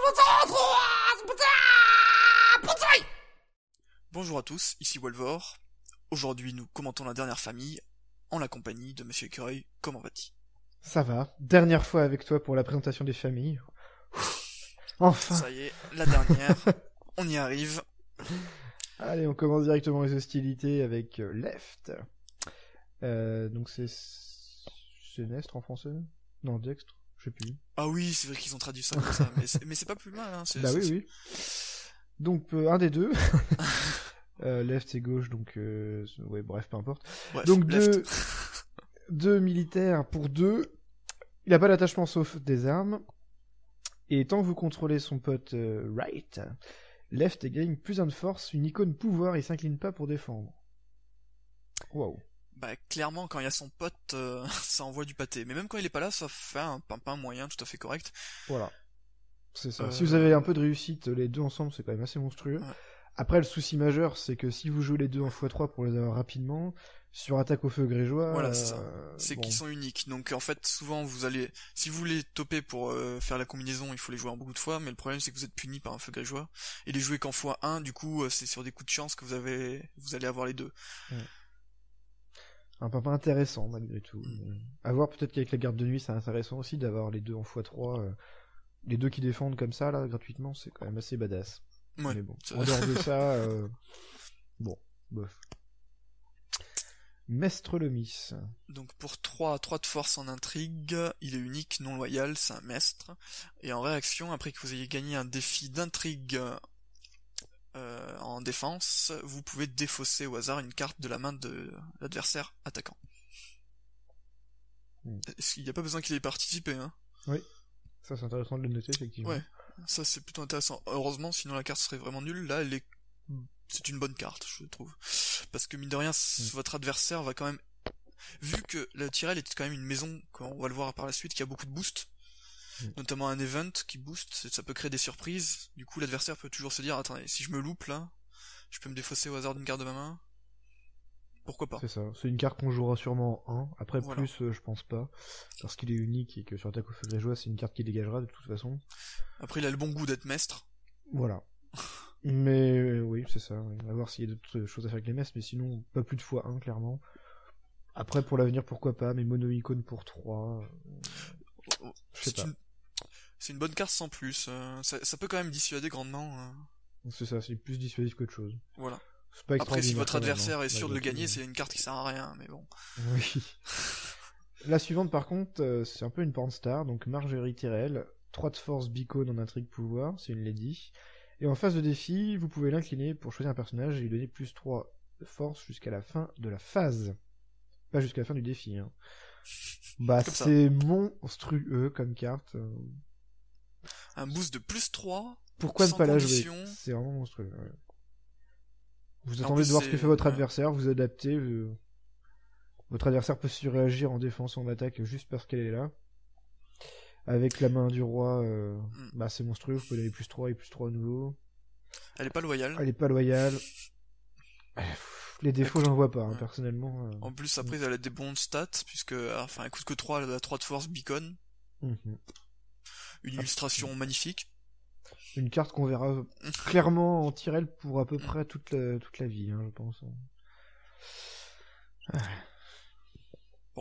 Bonjour à tous, ici Walvor. Aujourd'hui, nous commentons la dernière famille en la compagnie de Monsieur Écureuil. Comment va-t-il ? Ça va. Dernière fois avec toi pour la présentation des familles. Enfin. Ça y est, la dernière. On y arrive. Allez, on commence directement les hostilités avec Left. Donc c'est Sénestre en français ? Non, Dextre, je sais plus. Ah oui, c'est vrai qu'ils ont traduit ça comme ça, mais c'est pas plus mal. Hein. Bah oui. Donc un des deux. Left et gauche, donc ouais, bref, peu importe. Bref, donc Left. deux militaires pour deux. Il a pas d'attachement sauf des armes. Et tant que vous contrôlez son pote Right, Left gagne plus 1 de force, une icône pouvoir et s'incline pas pour défendre. Wow. Bah clairement, quand il y a son pote, ça envoie du pâté. Mais même quand il est pas là, ça fait un pain moyen tout à fait correct. Voilà. C'est ça. Si vous avez un peu de réussite, les deux ensemble, c'est quand même assez monstrueux. Ouais. Après, le souci majeur, c'est que si vous jouez les deux en x3 pour les avoir rapidement, sur attaque au feu grégeois... Voilà, c'est ça. C'est bon. qu'ils sont uniques. Donc en fait, souvent, si vous voulez toper pour faire la combinaison, il faut les jouer en beaucoup de fois, mais le problème, c'est que vous êtes puni par un feu grégeois. Et les jouer qu'en x1, du coup, c'est sur des coups de chance que vous allez avoir les deux. Ouais. Un papa intéressant, malgré tout. À voir, peut-être qu'avec la garde de nuit, c'est intéressant aussi d'avoir les deux en x3. Les deux qui défendent comme ça, là, gratuitement, c'est quand même assez badass. Ouais, mais bon, en dehors de ça, bon, bof. Mestre Lomis. Donc pour 3 de force en intrigue, il est unique, non loyal, c'est un mestre. Et en réaction, après que vous ayez gagné un défi d'intrigue en défense, vous pouvez défausser au hasard une carte de la main de l'adversaire attaquant. Il n'y a pas besoin qu'il ait participé, hein. Oui, ça c'est intéressant de le noter, effectivement. Ouais, ça c'est plutôt intéressant. Heureusement, sinon la carte serait vraiment nulle. Là, c'est une bonne carte, je trouve. Parce que mine de rien, votre adversaire va quand même... Vu que la Tyrell est quand même une maison, on va le voir par la suite, qui a beaucoup de boost, notamment un event qui booste, ça peut créer des surprises. Du coup, l'adversaire peut toujours se dire, attendez, si je me loupe là, je peux me défausser au hasard d'une carte de ma main. Pourquoi pas ? C'est ça, c'est une carte qu'on jouera sûrement en 1. Après, Voilà. plus, je pense pas. Parce qu'il est unique et que sur attaque au feu grégeois, c'est une carte qui dégagera de toute façon. Après, il a le bon goût d'être mestre. Voilà. Mais oui, c'est ça. Oui. On va voir s'il y a d'autres choses à faire avec les messes, mais sinon, pas plus de x1, clairement. Après, pour l'avenir, pourquoi pas, mais mono-icône pour 3. Je sais pas. C'est une bonne carte sans plus. Ça peut quand même dissuader grandement. C'est ça, c'est plus dissuasif qu'autre chose. Voilà. C'est pas Après, si votre adversaire même, est sûr de le gagner, c'est une carte qui sert à rien, mais bon. Oui. La suivante, par contre, c'est un peu une pornstar, donc Marjorie Tyrell, 3 de force, bicône en intrigue pouvoir, c'est une lady. Et en phase de défi, vous pouvez l'incliner pour choisir un personnage et lui donner plus 3 de force jusqu'à la fin de la phase. Pas jusqu'à la fin du défi, hein. Bah, c'est monstrueux comme carte. Un boost de plus 3. Pourquoi ne pas la jouer ? C'est vraiment monstrueux. Ouais. Vous attendez de voir ce que fait votre adversaire, vous adaptez. Votre adversaire peut surréagir en défense ou en attaque juste parce qu'elle est là. Avec la main du roi, bah c'est monstrueux, vous pouvez donner plus 3 et plus 3 à nouveau. Elle est pas loyale. Elle est pas loyale. Les défauts, j'en vois pas, hein, personnellement. En plus, après, elle a des bons stats, puisque, enfin, elle coûte que 3, elle a 3 de force beacon. Une illustration magnifique. Une carte qu'on verra clairement en Tyrell pour à peu près toute la vie, hein, je pense. Bon.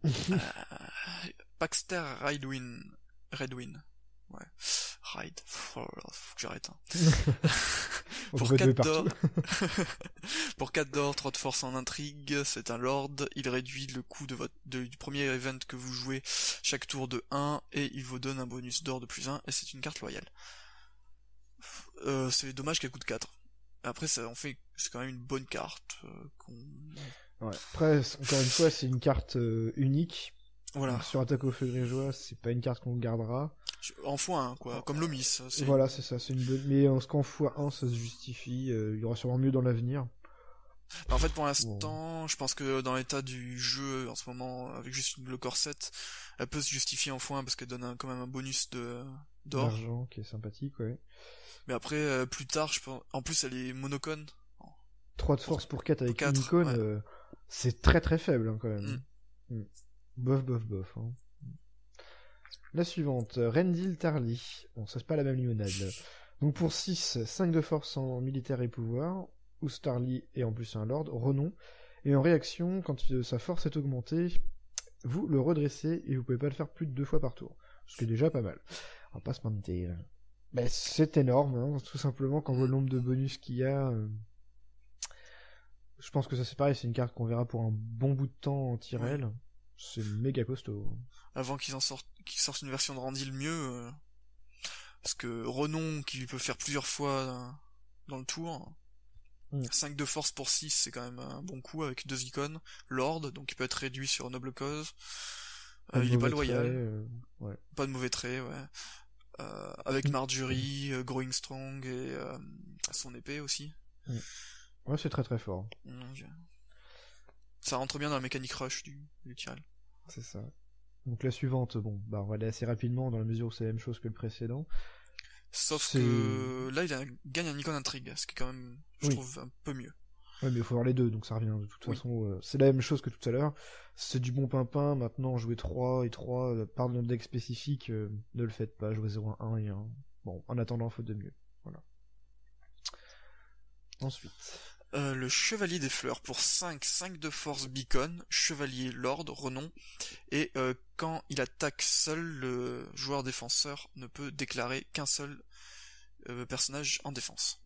Paxter Redwin. Ouais. Ride. Faut que j'arrête. Hein. Pour 4 d'or. Pour 4 d'or, 3 de force en intrigue, c'est un lord. Il réduit le coût du premier event que vous jouez chaque tour de 1 et il vous donne un bonus d'or de plus 1 et c'est une carte loyale. C'est dommage qu'elle coûte 4. Après, c'est quand même une bonne carte. Ouais. Après, encore une fois, c'est une carte unique. Voilà. Donc, sur attaque au feu grégeois, c'est pas une carte qu'on gardera. En x1, quoi, comme Lomis. Voilà, c'est ça, c'est une bonne. Mais en x1, ça se justifie. Il y aura sûrement mieux dans l'avenir. En fait, pour l'instant, je pense que dans l'état du jeu, en ce moment, avec juste le corset, elle peut se justifier en x1 parce qu'elle donne quand même un bonus d'or. D'argent, qui est sympathique, ouais. Mais après, plus tard, je pense... En plus, elle est monocone. 3 de force pour 4 avec 4, une icône, ouais. C'est très très faible, hein, quand même. Bof. Hein. La suivante, Rendil Tarly. Bon, ça c'est pas la même limonade. Donc pour 6, 5 de force en militaire et pouvoir, ou Starly et en plus un lord, renom. Et en réaction, quand sa force est augmentée, vous le redressez et vous pouvez pas le faire plus de 2 fois par tour. Ce qui est déjà pas mal. On va pas se mentir. Ben, c'est énorme, hein, tout simplement, quand on voit le nombre de bonus qu'il y a. Je pense que ça c'est pareil, c'est une carte qu'on verra pour un bon bout de temps en Tyrell. Oui. C'est méga costaud. Avant qu'ils sortent une version de Rendil mieux, parce que Renom, qui peut faire plusieurs fois dans le tour, 5 de force pour 6, c'est quand même un bon coup avec 2 icônes. Lord, donc il peut être réduit sur Noble Cause. Il est pas loyal. Ouais. Pas de mauvais trait, ouais. Avec Marjorie, Growing Strong et son épée aussi. Ouais, c'est très très fort. Ça rentre bien dans la mécanique rush du Tyrell. C'est ça. Donc la suivante, bon, bah on va aller assez rapidement dans la mesure où c'est la même chose que le précédent. Sauf que là, gagne un icône intrigue, ce qui est quand même, je trouve, un peu mieux. Ouais, mais il faut avoir les deux, donc ça revient de toute façon. C'est la même chose que tout à l'heure. C'est du bon pimpin, maintenant jouer 3 et 3 par le deck spécifique, ne le faites pas, jouez 0, 1 et 1. Bon, en attendant, faut de mieux. Voilà. Ensuite. Le Chevalier des Fleurs pour 5 de force beacon, Chevalier Lord, renom, et quand il attaque seul, le joueur défenseur ne peut déclarer qu'un seul personnage en défense.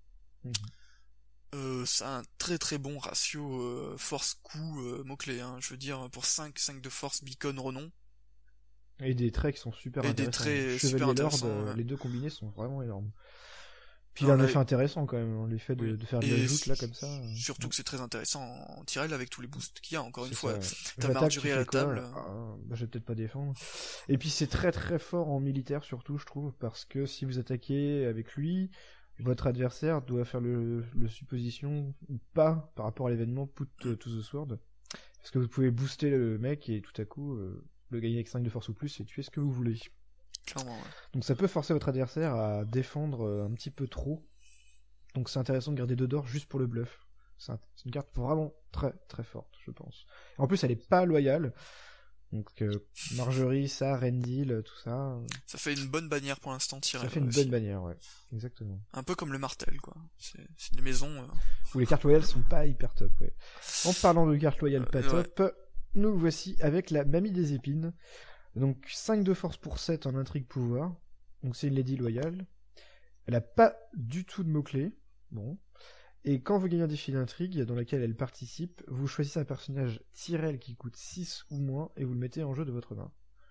Ça a un très très bon ratio force-coup mot-clé, hein. Je veux dire, pour 5 de force beacon, renom. Et des traits qui sont super intéressants. Des traits Chevalier super intéressants. Lord, les deux combinés sont vraiment énormes. Puis il y a un effet intéressant quand même, l'effet de faire de la joute là comme ça. Surtout que c'est très intéressant en Tyrell avec tous les boosts qu'il y a, encore une fois. T'as Marjorie à la table. Bah, je vais peut-être pas défendre. Et puis c'est très très fort en militaire surtout, je trouve, parce que si vous attaquez avec lui, votre adversaire doit faire le supposition ou pas par rapport à l'événement Put to the Sword. Parce que vous pouvez booster le mec et tout à coup le gagner avec 5 de force ou plus et tuer ce que vous voulez. Clairement, ouais. Donc ça peut forcer votre adversaire à défendre un petit peu trop. Donc c'est intéressant de garder 2 d'or juste pour le bluff. C'est une carte vraiment très très forte, je pense. En plus elle est pas loyale. Donc Marjorie, ça, Rendil, tout ça. Ça fait une bonne bannière pour l'instant, Tyrell. Ça fait une bonne bannière, ouais. Exactement. Un peu comme le Martel, quoi. C'est des maisons... où les cartes loyales sont pas hyper top, ouais. En parlant de cartes loyales pas top, nous voici avec la Mamie des Épines. Donc 5 de force pour 7 en intrigue pouvoir. Donc c'est une lady loyale. Elle a pas du tout de mots-clés. Bon. Et quand vous gagnez un défi d'intrigue dans lequel elle participe, vous choisissez un personnage Tyrell qui coûte 6 ou moins et vous le mettez en jeu de votre main.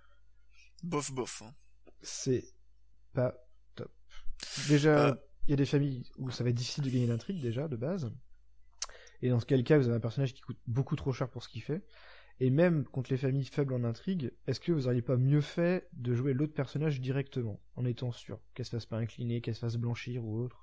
Bof. Hein. C'est pas top. Déjà, il y a des familles où ça va être difficile de gagner l'intrigue déjà, de base. Et dans ce cas, vous avez un personnage qui coûte beaucoup trop cher pour ce qu'il fait. Et même contre les familles faibles en intrigue, est-ce que vous auriez pas mieux fait de jouer l'autre personnage directement, en étant sûr qu'elle se fasse pas incliner, qu'elle se fasse blanchir ou autre?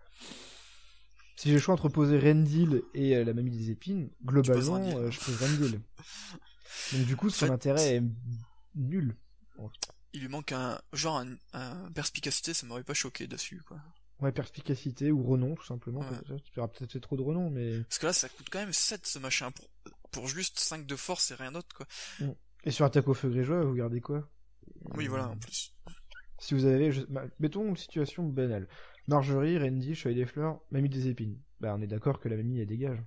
Si j'ai le choix entre poser Rendil et la Mamie des Épines, globalement, je pose Rendil. Donc du coup, son intérêt est nul. Il lui manque un perspicacité, ça m'aurait pas choqué dessus, quoi. Ouais, perspicacité ou renom, tout simplement. Ouais. Tu auras peut-être fait trop de renom, mais... Parce que là, ça coûte quand même 7, ce machin, pour juste 5 de force et rien d'autre, quoi. Et sur attaque au feu grégeois, vous gardez quoi? Oui, voilà, en plus. Si vous avez... mettons une situation banale. Marjorie, Rendil, Chevalier des Fleurs, Mamie des Épines. Bah, on est d'accord que la Mamie, elle dégage.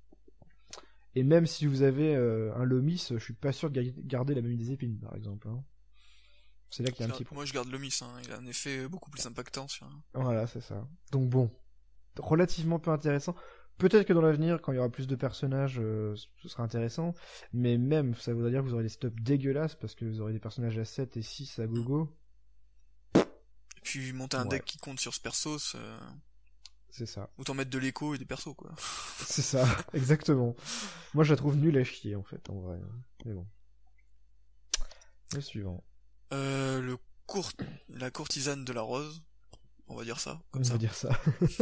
Et même si vous avez un Lomis, je suis pas sûr de garder la Mamie des Épines, par exemple, hein. C'est là qu'il y a un petit point. Moi je garde le Miss, hein. Il a un effet beaucoup plus impactant sur... Voilà, c'est ça. Donc bon, relativement peu intéressant. Peut-être que dans l'avenir, quand il y aura plus de personnages, ce sera intéressant. Mais même, ça voudrait dire que vous aurez des stops dégueulasses, parce que vous aurez des personnages à 7 et 6 à gogo. Et puis monter un deck qui compte sur ce perso, c'est ça. Autant mettre de l'écho et des persos, quoi. C'est ça, exactement. Moi je la trouve nulle à chier, en fait, en vrai. Mais bon. Le suivant. La courtisane de la rose, on va dire ça, comme on ça. Va dire ça.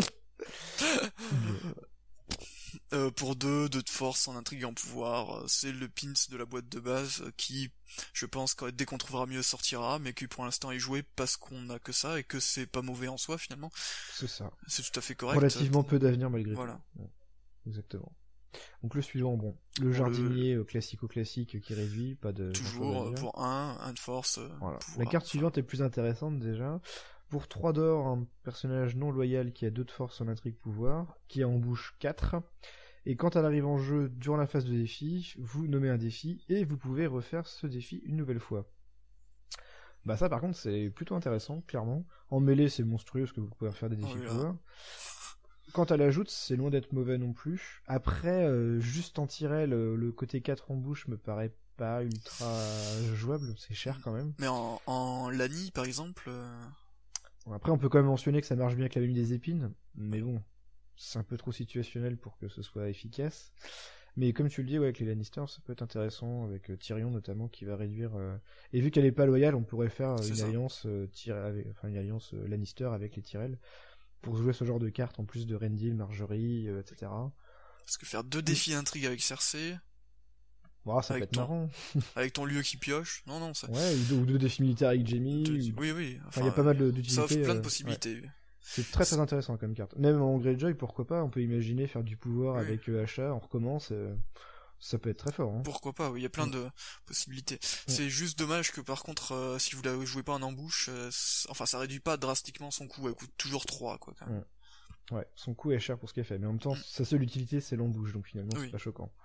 Pour 2 de force en intrigue et en pouvoir, c'est le pins de la boîte de base qui, je pense, dès qu'on trouvera mieux sortira, mais qui pour l'instant est joué parce qu'on n'a que ça et que c'est pas mauvais en soi finalement. C'est ça. C'est tout à fait correct. Relativement peu d'avenir malgré tout. Voilà. Ouais, exactement. Donc le suivant, bon, le jardinier classico-classique qui réduit, pas de... Toujours pour 1 de force. Voilà. Pouvoir, La carte suivante est plus intéressante déjà. Pour 3 d'or, un personnage non loyal qui a 2 de force en intrigue pouvoir, qui en bouche 4. Et quand elle arrive en jeu durant la phase de défi, vous nommez un défi et vous pouvez refaire ce défi une nouvelle fois. Bah ça par contre c'est plutôt intéressant, clairement. En mêlée c'est monstrueux parce que vous pouvez refaire des défis pouvoir. Quand elle ajoute, c'est loin d'être mauvais non plus. Après, juste en tirer le côté 4 en bouche me paraît pas ultra jouable, c'est cher quand même. Mais en Lani par exemple... Après on peut quand même mentionner que ça marche bien avec la Mamie des épines, mais bon, c'est un peu trop situationnel pour que ce soit efficace. Mais comme tu le dis, ouais, avec les Lannister, ça peut être intéressant, avec Tyrion notamment, qui va réduire... Et vu qu'elle est pas loyale, on pourrait faire une alliance, une alliance Lannister avec les Tyrell, pour jouer ce genre de cartes, en plus de Rendil, Marjorie, etc. Parce que faire 2 défis intrigue avec Cersei... Bon, ça peut être marrant. Avec ton lieu qui pioche, non, ça... Ouais, ou 2 défis militaires avec Jaime... Oui, enfin, il y a pas mal d'utilités. Ça offre plein de possibilités. Ouais. C'est très très intéressant comme carte. Même en Greyjoy, pourquoi pas, on peut imaginer faire du pouvoir avec Asha, on recommence, ça peut être très fort. Hein. Pourquoi pas, oui, il y a plein de possibilités. C'est juste dommage que par contre, si vous la jouez pas en embouche, ça réduit pas drastiquement son coût, elle coûte toujours 3, quoi, quand même. Ouais, son coût est cher pour ce qu'elle fait, mais en même temps, sa seule utilité c'est l'embouche, donc finalement c'est pas choquant.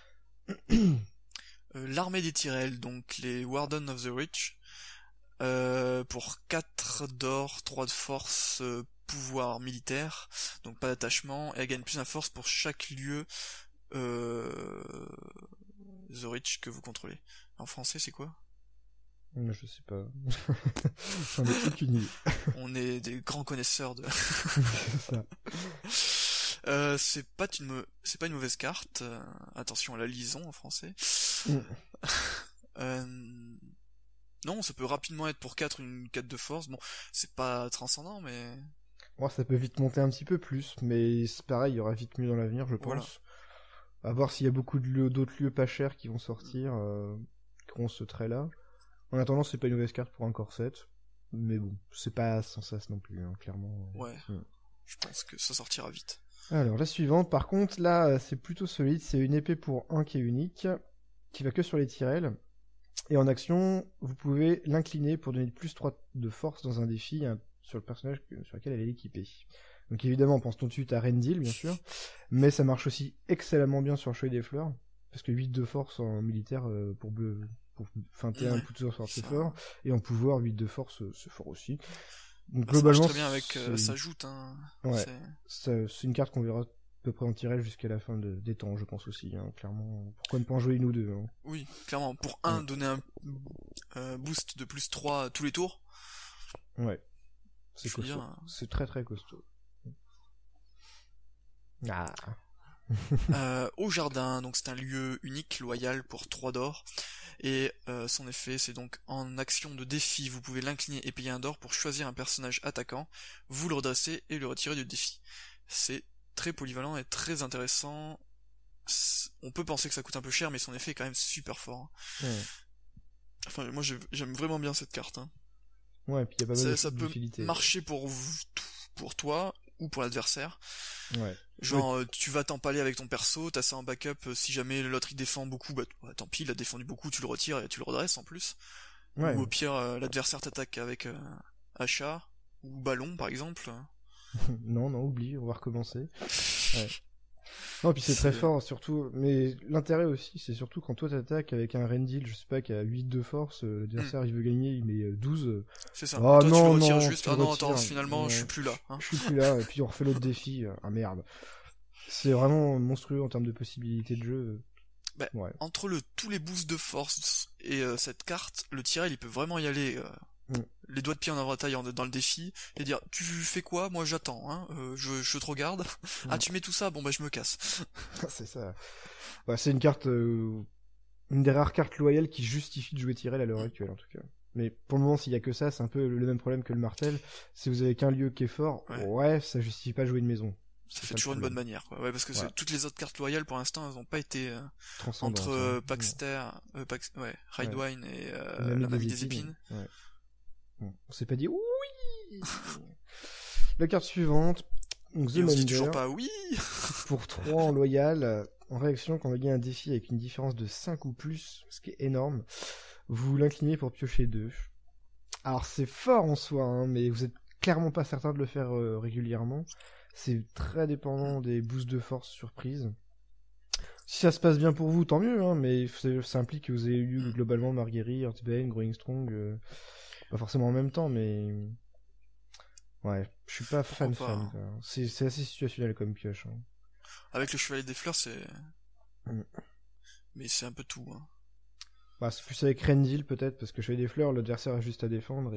L'armée des Tyrell, donc les Warden of the Rich, pour 4 d'or, 3 de force, pouvoir militaire, donc pas d'attachement, et elle gagne plus de force pour chaque lieu The Rich que vous contrôlez. En français c'est quoi ? Je sais pas. J'en ai aucune idée. On est des grands connaisseurs de... C'est ça. C'est pas une mauvaise carte. Attention à la liaison en français. Non, ça peut rapidement être pour 4 une 4 de force. Bon, c'est pas transcendant, mais... Moi, ça peut vite monter un petit peu plus, mais c'est pareil, il y aura vite mieux dans l'avenir, je pense. Voilà. À voir s'il y a beaucoup d'autres lieux pas chers qui vont sortir, qui auront ce trait-là. En attendant, c'est pas une mauvaise carte pour un corset, mais bon, c'est pas sans sas non plus, hein, clairement. Ouais, je pense que ça sortira vite. Alors, la suivante, par contre, là, c'est plutôt solide, c'est une épée pour 1 qui est unique, qui va que sur les Tyrell. Et en action, vous pouvez l'incliner pour donner plus 3 de force dans un défi sur le personnage sur lequel elle est équipée. Donc évidemment, on pense tout de suite à Rendil, bien sûr, mais ça marche aussi excellemment bien sur le Chevalier des Fleurs, parce que 8 de force en militaire pour feinter un coup de sort, c'est fort, et en pouvoir 8 de force, c'est fort aussi. Donc globalement, ça marche très bien avec sa joute. Hein. Ouais, c'est une carte qu'on verra à peu près en tirage jusqu'à la fin des temps, je pense aussi, hein, clairement. Pourquoi ne pas en jouer une ou deux, hein. Oui, clairement. Pour donner un boost de plus 3 tous les tours. Ouais. C'est costaud. C'est très très costaud. Au jardin, donc c'est un lieu unique, loyal pour 3 d'or. Et son effet, c'est donc en action de défi, vous pouvez l'incliner et payer 1 d'or pour choisir un personnage attaquant, vous le redressez et le retirer du défi. C'est très polyvalent et très intéressant. On peut penser que ça coûte un peu cher, mais son effet est quand même super fort. Enfin, moi j'aime vraiment bien cette carte. Hein. Ouais, puis il y a pas mal ça peut d'utilité. Marcher pour toi ou pour l'adversaire. Ouais. Genre, tu vas t'empaler avec ton perso, t'as ça en backup, si jamais l'autre il défend beaucoup, bah tant pis, il a défendu beaucoup, tu le retires et tu le redresses en plus. Ouais. Ou au pire, l'adversaire t'attaque avec achat ou ballon par exemple. non, oublie, on va recommencer. Ouais. Non, puis c'est très fort, surtout, mais l'intérêt aussi, c'est surtout quand toi t'attaques avec un Rendil, je sais pas, qui a 8 de force, l'adversaire il veut gagner, il met 12. C'est ça. Oh, toi, non, tu le retires non, juste. Ah non, attends, finalement, je suis plus là. Hein. Je suis plus là, et puis on refait l'autre défi. Ah merde. C'est vraiment monstrueux en termes de possibilités de jeu. Bah, ouais. Entre tous les boosts de force et cette carte, le Tyrell il peut vraiment y aller les doigts de pied en inventaire dans le défi et dire tu fais quoi, moi j'attends, hein, je te regarde. Ah tu mets tout ça, bon bah je me casse. C'est ça. Ouais, c'est une carte, une des rares cartes loyales qui justifie de jouer Tyrell à l'heure actuelle en tout cas. Mais pour le moment s'il y a que ça, c'est un peu le même problème que le martel. Si vous avez qu'un lieu qui est fort, ouais ça justifie pas de jouer une maison. Ça fait toujours une bonne manière, quoi. Ouais, parce que toutes les autres cartes loyales, pour l'instant, elles ont pas été entre Paxter, Ridewine et la Mamie des épines. Ouais. Bon, on s'est pas dit oui. La carte suivante, donc The et on se Minder, dit toujours pas oui. pour 3 en loyal, En réaction, quand vous gagnez un défi avec une différence de 5 ou plus, ce qui est énorme, vous l'inclinez pour piocher 2. Alors c'est fort en soi, hein, mais vous êtes clairement pas certain de le faire régulièrement. C'est très dépendant des boosts de force surprise. Si ça se passe bien pour vous, tant mieux, hein, mais ça implique que vous ayez eu globalement Marguerite, Earthbane, Growing Strong, pas forcément en même temps, mais... Ouais, je suis pas fan. Quoi. C'est assez situationnel comme pioche. Hein. Avec le Chevalier des Fleurs, c'est... Mm. Mais c'est un peu tout. Hein. Bah, c'est plus avec Rendil peut-être, parce que Chevalier des Fleurs, l'adversaire a juste à défendre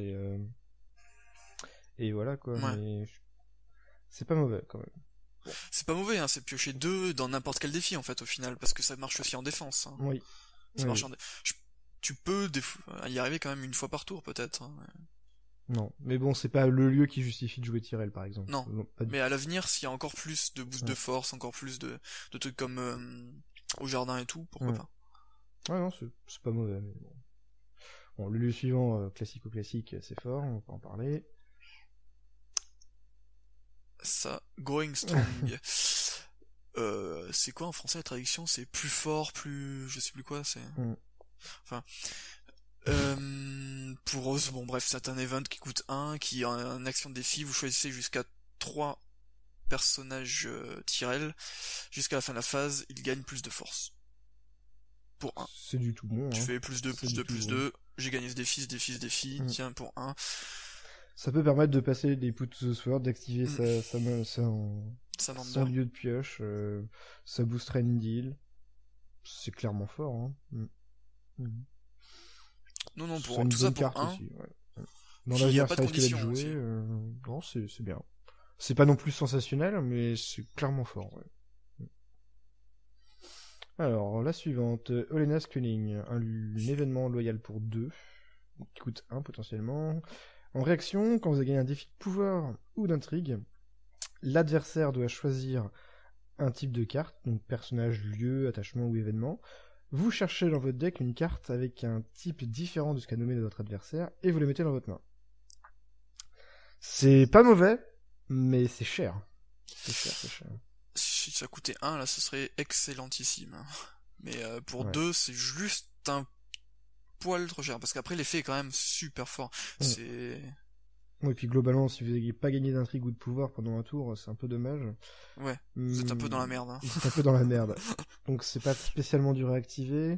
et voilà quoi. Ouais. Mais c'est pas mauvais quand même. C'est pas mauvais, hein, c'est piocher 2 dans n'importe quel défi en fait au final, parce que ça marche aussi en défense. Hein. Oui. Ça marche tu peux y arriver quand même une fois par tour peut-être. Hein. Non, mais bon, c'est pas le lieu qui justifie de jouer Tyrell par exemple. Non, pas mais à l'avenir, s'il y a encore plus de boost de force, encore plus de trucs comme au jardin et tout, pourquoi pas. Ouais, non, c'est pas mauvais, mais bon. Bon, le lieu suivant, classique, c'est fort, on va pas en parler. Ça, Growing Strong. C'est quoi en français la traduction? C'est plus fort, plus... je sais plus quoi, c'est... Enfin... pour eux, bon bref, c'est un event qui coûte 1, qui a une action de défi, vous choisissez jusqu'à 3 personnages Tyrell, jusqu'à la fin de la phase, ils gagnent plus de force. Pour 1. C'est du tout bon. Tu hein. fais plus 2, plus 2, plus 2, j'ai gagné ce défi, tiens, pour 1. Ça peut permettre de passer des Put to the Sword, d'activer son lieu de pioche, ça boost Rendil. C'est clairement fort. Hein. Non, pour tout ça pour 1. Aussi, ouais. Dans l'avenir, ça risque d'être joué. Non, c'est bien. C'est pas non plus sensationnel, mais c'est clairement fort. Ouais. Alors, la suivante, Olena's Cunning, un événement loyal pour 2, qui coûte 1 potentiellement. En réaction, quand vous avez gagné un défi de pouvoir ou d'intrigue, l'adversaire doit choisir un type de carte, donc personnage, lieu, attachement ou événement. Vous cherchez dans votre deck une carte avec un type différent de ce qu'a nommé votre adversaire et vous le mettez dans votre main. C'est pas mauvais, mais c'est cher. C'est cher. Si ça coûtait 1, là, ce serait excellentissime. Mais pour 2, c'est juste un poil trop cher. Parce qu'après, l'effet est quand même super fort. C'est... Oui, et puis globalement, si vous n'avez pas gagné d'intrigue ou de pouvoir pendant un tour, c'est un peu dommage. Ouais, vous êtes un peu dans la merde. Hein. Vous êtes un peu dans la merde. Donc c'est pas spécialement dur à activer.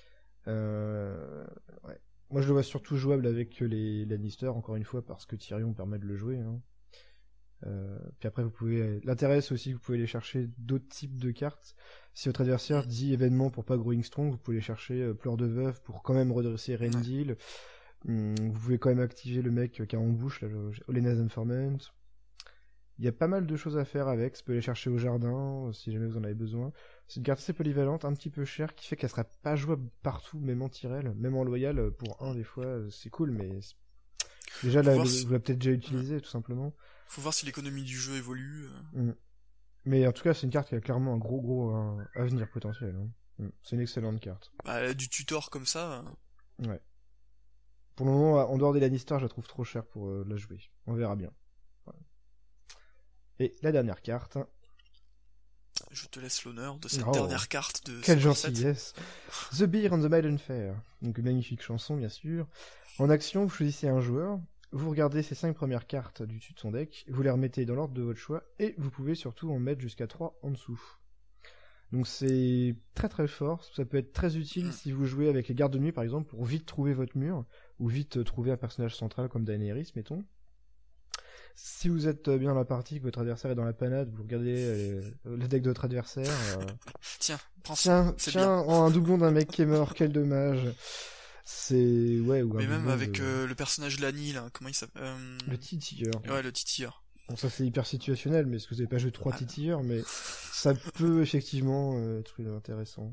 Ouais. Moi je le vois surtout jouable avec les Lannister, encore une fois, parce que Tyrion permet de le jouer. Hein. Puis après, vous pouvez. L'intérêt, c'est aussi que vous pouvez aller chercher d'autres types de cartes. Si votre adversaire dit événement pour pas Growing Strong, vous pouvez aller chercher Pleurs de Veuve pour quand même redresser Rendil. Ouais. Vous pouvez quand même activer le mec qui a en bouche, là, Olena's Informant. Il y a pas mal de choses à faire avec. Ça peut aller chercher au jardin, si jamais vous en avez besoin. C'est une carte assez polyvalente, un petit peu chère, qui fait qu'elle sera pas jouable partout, même en Tyrell, même en loyal, pour 1 des fois, c'est cool, mais... Déjà, là, vous l'avez peut-être déjà utilisé, tout simplement. Faut voir si l'économie du jeu évolue. Mais en tout cas, c'est une carte qui a clairement un gros avenir potentiel. Hein. C'est une excellente carte. Bah, du tutor comme ça... Ouais. Pour le moment, en dehors des Lannister, je la trouve trop chère pour la jouer. On verra bien. Voilà. Et la dernière carte. Je te laisse l'honneur de cette dernière carte de... Quelle gentillesse. The Beer on the Maiden Fair. Donc une magnifique chanson, bien sûr. En action, vous choisissez un joueur. Vous regardez ces 5 premières cartes du dessus de son deck. Vous les remettez dans l'ordre de votre choix. Et vous pouvez surtout en mettre jusqu'à 3 en dessous. Donc c'est très très fort. Ça peut être très utile si vous jouez avec les gardes de nuit, par exemple, pour vite trouver votre mur. Ou vite trouver un personnage central comme Daenerys, mettons. Si vous êtes bien dans la partie, que votre adversaire est dans la panade, vous regardez le deck de votre adversaire. Tiens, prends ça. Tiens, un doublon d'un mec qui est mort, quel dommage. C'est... Ouais, ou mais même avec le personnage Lani, là, comment il s'appelle Le titilleur. Ouais, le titilleur. Bon, ça c'est hyper situationnel, mais est-ce que vous avez pas joué 3 titilleurs, mais ça peut effectivement être intéressant.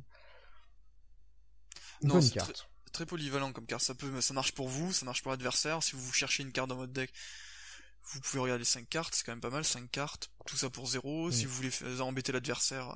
Une bonne carte. Très polyvalent comme carte, ça marche pour vous, ça marche pour l'adversaire. Si vous cherchez une carte dans votre deck, vous pouvez regarder 5 cartes, c'est quand même pas mal, 5 cartes, tout ça pour 0. Si vous voulez embêter l'adversaire...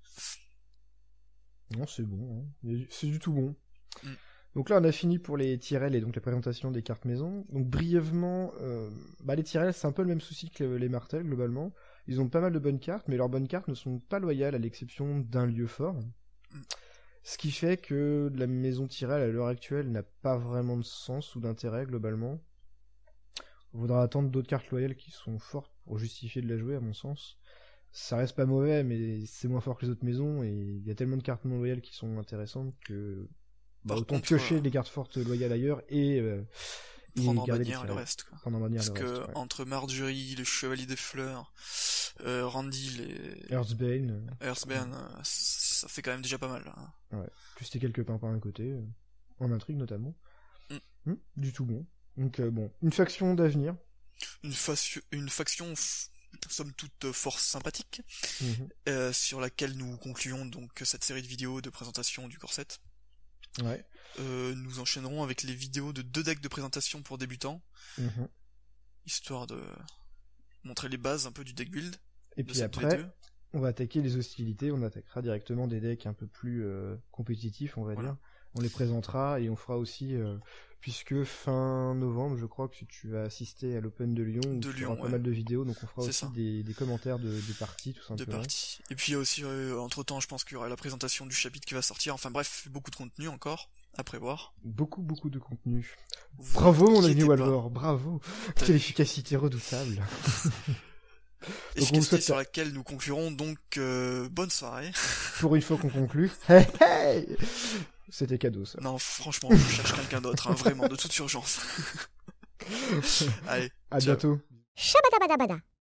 Non, c'est bon, hein. C'est du tout bon. Donc là, on a fini pour les Tyrell et donc la présentation des cartes maison. Donc brièvement, les Tyrell, c'est un peu le même souci que les Martell, globalement. Ils ont pas mal de bonnes cartes, mais leurs bonnes cartes ne sont pas loyales à l'exception d'un lieu fort. Ce qui fait que la maison Tyrell à l'heure actuelle n'a pas vraiment de sens ou d'intérêt globalement. On voudra attendre d'autres cartes loyales qui sont fortes pour justifier de la jouer à mon sens. Ça reste pas mauvais, mais c'est moins fort que les autres maisons, et il y a tellement de cartes non loyales qui sont intéressantes que autant piocher des cartes fortes loyales ailleurs et prendre en garder manière le reste, quoi. Prendre en manière Parce le que reste, ouais. entre Marjorie, le Chevalier des Fleurs, Randy et Earthbane, ça fait quand même déjà pas mal. Hein. Ouais. Plus tes quelques pimpins à côté, en intrigue notamment. Du tout bon. Donc bon, une faction d'avenir. Une faction somme toute force sympathique, sur laquelle nous concluons donc cette série de vidéos de présentation du corset. Ouais. Nous enchaînerons avec les vidéos de 2 decks de présentation pour débutants, histoire de montrer les bases un peu du deck build. Et puis après, on va attaquer les hostilités, on attaquera directement des decks un peu plus compétitifs, on va dire. On les présentera et on fera aussi, puisque fin novembre, je crois que tu vas assister à l'Open de Lyon, où tu auras pas mal de vidéos, donc on fera aussi des commentaires de parties, tout simplement. De parties. Et puis il y a aussi, entre-temps, je pense qu'il y aura la présentation du chapitre qui va sortir, enfin bref, beaucoup de contenu encore à prévoir. Beaucoup de contenu. Bravo mon ami Walvor, bravo. Quelle efficacité redoutable. Efficacité sur laquelle nous conclurons donc bonne soirée. Pour une fois qu'on conclut. Hey, hey, c'était cadeau ça. Non, franchement, je cherche quelqu'un d'autre, hein, vraiment, de toute urgence. Allez, à bientôt. Shabadabadabada.